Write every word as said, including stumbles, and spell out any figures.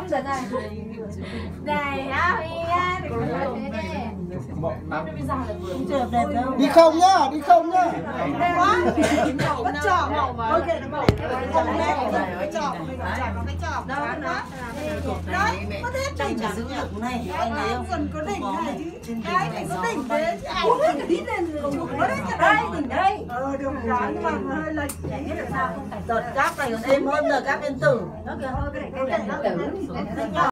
lắm rồi này. Này á, đi á, đi không nhá, đi không nhá. quá. Nó chọn ok nó không nét cái chọn cái chọn đó nó đấy có thế đỉnh giữ lực này anh ấy còn có đỉnh này chứ cái này có đỉnh thế ai cũng biết lên nó đấy cho đây đỉnh đây ờ được cái nhưng mà hơi lệch hết được sao không phải tật cáp này còn êm hơn là cáp yên tử nó kìa hơi cái này cái này nó